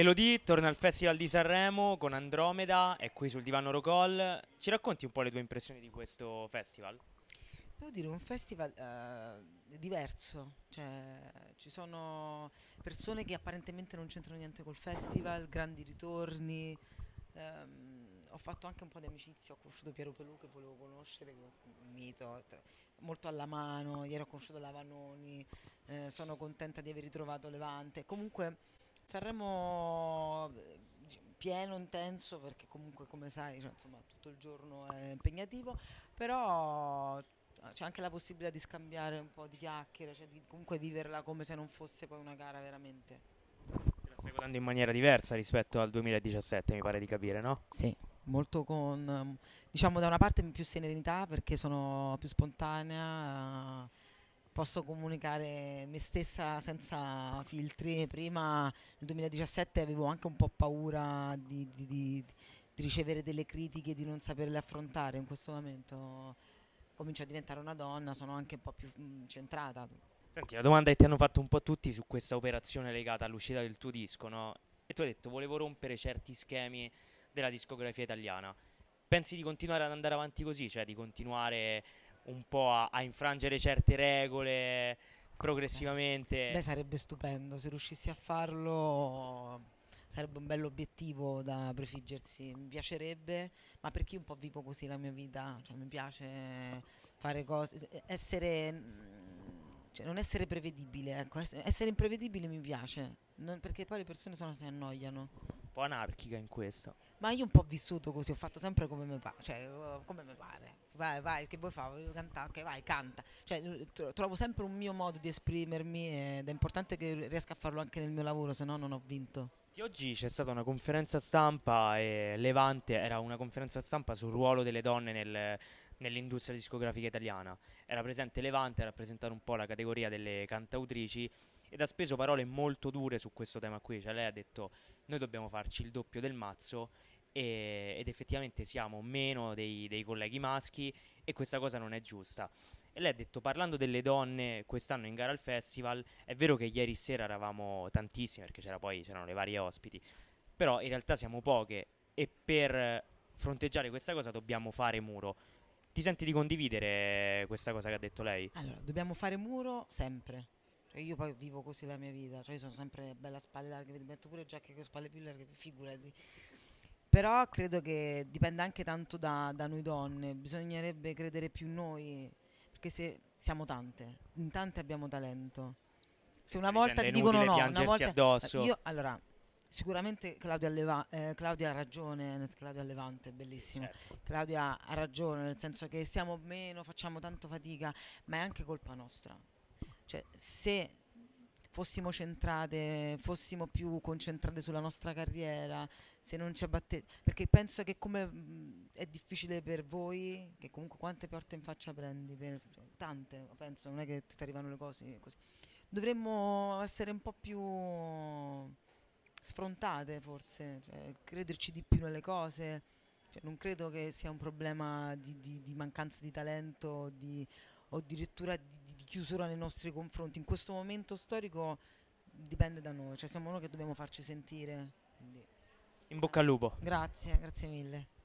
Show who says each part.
Speaker 1: Elodie torna al Festival di Sanremo con Andromeda, è qui sul divano Rocoll. Ci racconti un po' le tue impressioni di questo festival?
Speaker 2: Devo dire, un festival diverso, cioè ci sono persone che apparentemente non c'entrano niente col festival, grandi ritorni. Ho fatto anche un po' di amicizia, ho conosciuto Piero Pelù che volevo conoscere, che è un mito, molto alla mano, ieri ho conosciuto Lavanoni, sono contenta di aver ritrovato Levante. Comunque Sanremo pieno, intenso, perché comunque come sai, cioè, insomma, tutto il giorno è impegnativo, però c'è anche la possibilità di scambiare un po' di chiacchiere, cioè di comunque viverla come se non fosse poi una gara veramente.
Speaker 1: Te la stai godendo in maniera diversa rispetto al 2017, mi pare di capire, no?
Speaker 2: Sì, molto con, diciamo da una parte più serenità perché sono più spontanea, posso comunicare me stessa senza filtri. Prima, nel 2017, avevo anche un po' paura di ricevere delle critiche, di non saperle affrontare. In questo momento comincio a diventare una donna, sono anche un po' più centrata.
Speaker 1: Senti, la domanda che ti hanno fatto un po' tutti su questa operazione legata all'uscita del tuo disco, no? E tu hai detto, volevo rompere certi schemi della discografia italiana. Pensi di continuare ad andare avanti così? Cioè di continuare un po' a infrangere certe regole
Speaker 2: Beh,
Speaker 1: progressivamente?
Speaker 2: beh, sarebbe stupendo se riuscissi a farlo, sarebbe un bell'obiettivo da prefiggersi. Mi piacerebbe, ma perché io un po' vivo così la mia vita, cioè mi piace fare cose, essere, cioè non essere prevedibile, ecco, essere imprevedibile mi piace, perché poi le persone si annoiano.
Speaker 1: Un po' anarchica in questo.
Speaker 2: Ma io un po' ho vissuto così, ho fatto sempre come mi pare, cioè come mi pare. Vai, vai, che vuoi fare? Voglio cantare, ok, vai, canta. Cioè, trovo sempre un mio modo di esprimermi ed è importante che riesca a farlo anche nel mio lavoro, se no non ho vinto.
Speaker 1: Di oggi c'è stata una conferenza stampa e Levante era una conferenza stampa sul ruolo delle donne nell'industria discografica italiana. Era presente Levante a rappresentare un po' la categoria delle cantautrici ed ha speso parole molto dure su questo tema qui. Cioè lei ha detto noi dobbiamo farci il doppio del mazzo ed effettivamente siamo meno dei colleghi maschi e questa cosa non è giusta. E lei ha detto, parlando delle donne quest'anno in gara al festival, è vero che ieri sera eravamo tantissimi perché c'erano le varie ospiti, però in realtà siamo poche e per fronteggiare questa cosa dobbiamo fare muro. Ti senti di condividere questa cosa che ha detto lei?
Speaker 2: Allora, dobbiamo fare muro sempre. Cioè, io poi vivo così la mia vita, cioè io sono sempre bella a spalle larghe, mi metto pure giacche con spalle più larghe, figurati. Però credo che dipenda anche tanto da noi donne, bisognerebbe credere più in noi, perché se siamo tante, in tante abbiamo talento. Se
Speaker 1: Che
Speaker 2: una
Speaker 1: stai
Speaker 2: volta
Speaker 1: dicendo è
Speaker 2: ti dicono
Speaker 1: inutile
Speaker 2: no, una
Speaker 1: piangersi
Speaker 2: volta
Speaker 1: addosso?
Speaker 2: io allora sicuramente Claudia ha ragione, Claudia Levante è bellissimo.
Speaker 1: Certo.
Speaker 2: Claudia ha ragione, nel senso che siamo meno, facciamo tanto fatica, ma è anche colpa nostra. Cioè, se fossimo centrate, fossimo più concentrate sulla nostra carriera, se non ci abbatte, perché penso che come è difficile per voi, che comunque quante porte in faccia prendi, cioè, tante, penso, non è che ti arrivano le cose così. Dovremmo essere un po' più sfrontate forse, cioè, crederci di più nelle cose. Cioè, non credo che sia un problema di mancanza di talento o addirittura di chiusura nei nostri confronti. In questo momento storico dipende da noi, cioè siamo noi che dobbiamo farci sentire. Quindi,
Speaker 1: In bocca al lupo.
Speaker 2: grazie, grazie mille.